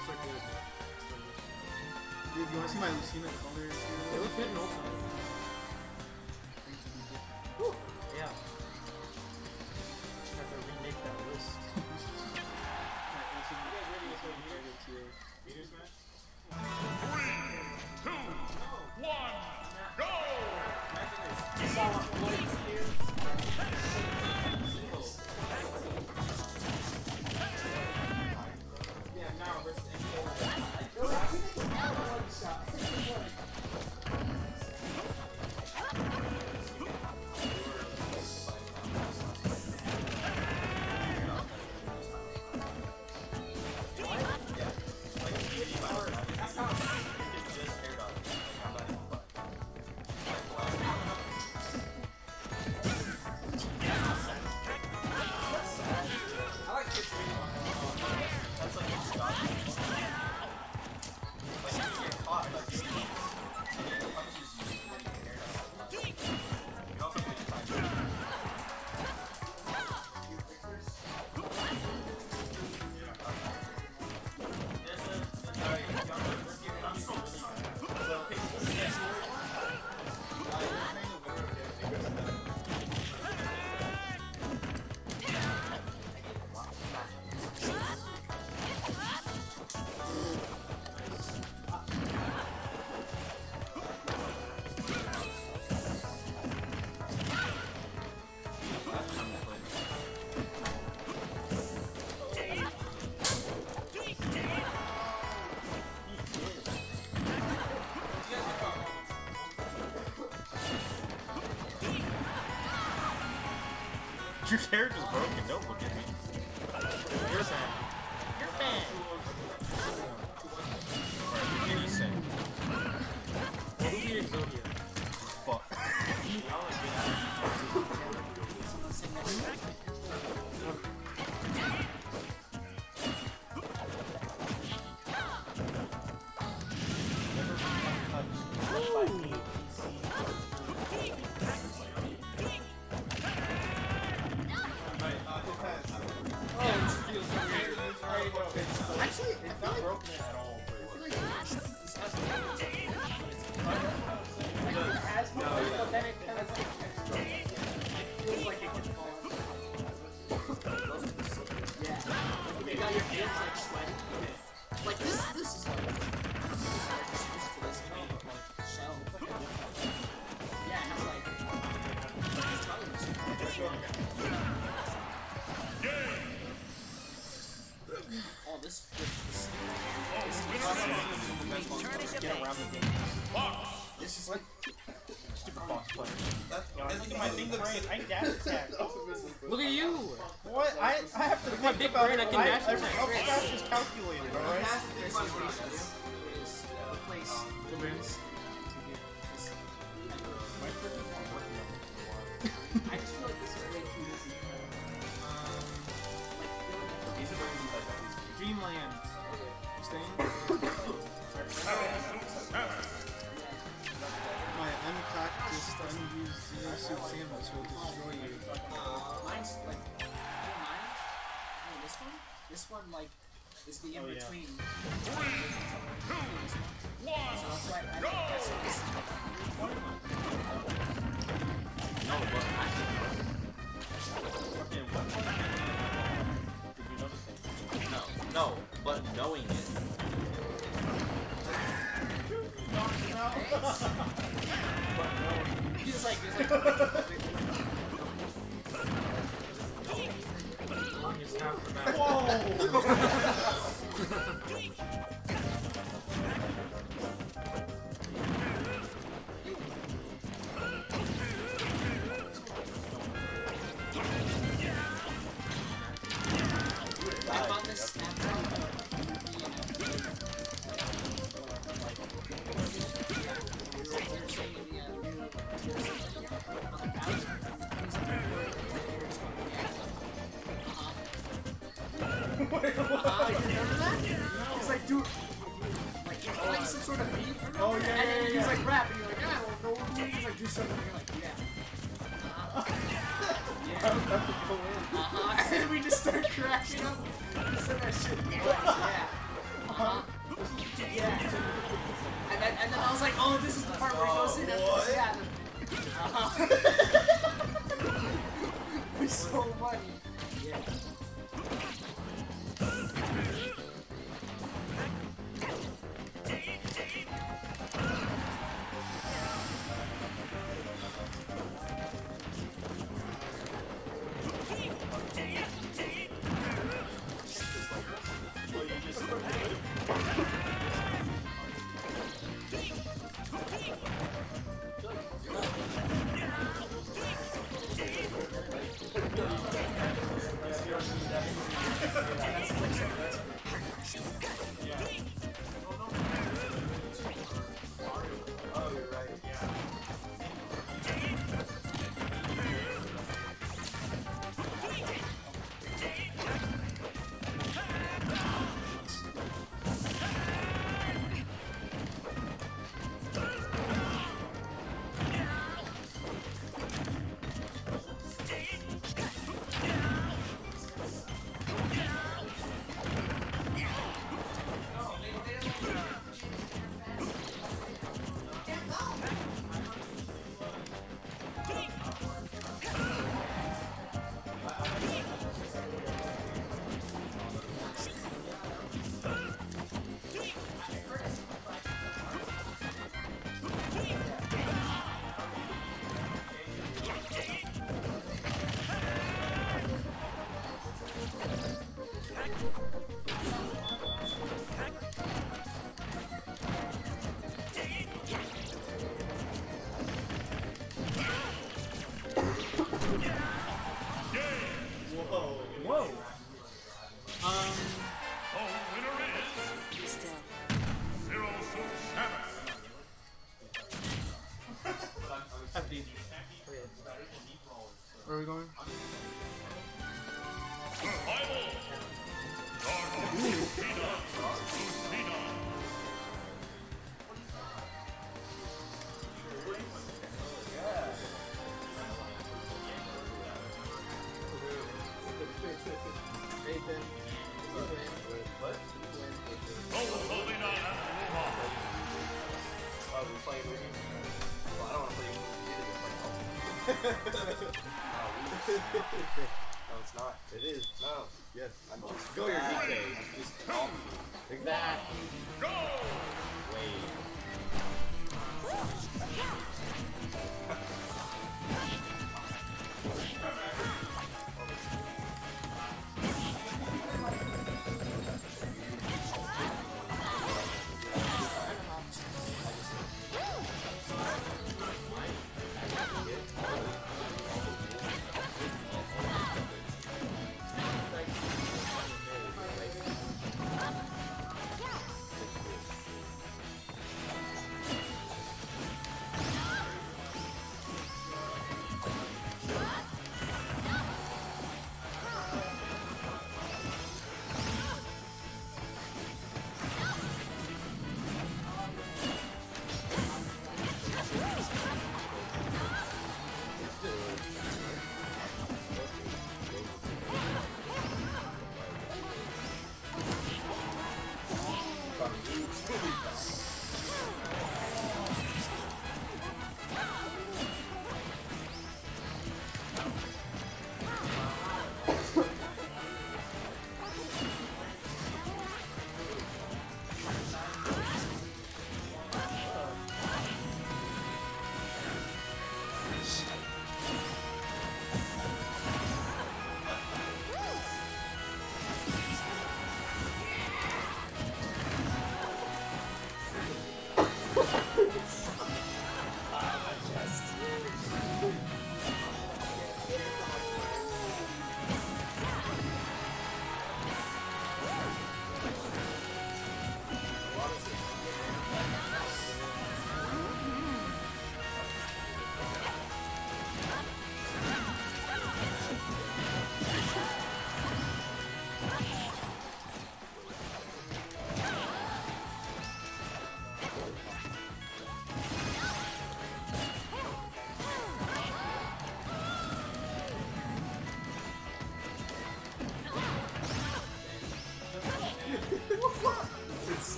look good. Dude, you wanna see my Lucina color? They look good in Ultimate. Yeah. Have to remake that list. Meter smash? 3, 2, 1, go! Yeah, now versus Your character's broken, don't look at me. You're sad. You're bad. Alright, who can you say? Well, who needed Zodiac? Fuck. Actually, it's not broken at all. It has but then it kind of feels like it can fall. Yeah. You got your hands like sweaty. Like this is like shell. Yeah, and it's like oh, this this is like Stupid fox player. That's my thing. I dash attack. Look at you! What? I have to With my big brain, I can dash Every attack. upsmash is calculated, alright? replace the rooms to get this. I just feel like this is way too easy. Dreamland. Staying? My unpracticed, unused zero suit sandals will destroy you. Mine's like, mine? Oh, this one? This one, like, is the in between. 3, 2, 1, go! Did you notice it? No, but knowing it. He's like, It's half the back. I found this snapshot. He's like, dude, like, he's playing some sort of beat. Oh, yeah, and then he's yeah. like rapping. You're like, yeah, well, no, he's like, do something. You're like, yeah. And then we just start cracking up. He said that shit. Yeah. Yeah. And then I was like, oh, this is the part where he goes in after this. Yeah. It's so funny. Yeah. Where are we going? No, it's not. It is. No. Yes. I'm just go your DK. Just take that. Go. Wait.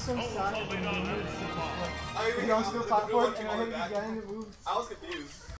so sad when you moved. I You don't do platform and I hit it again and it moves. I was confused.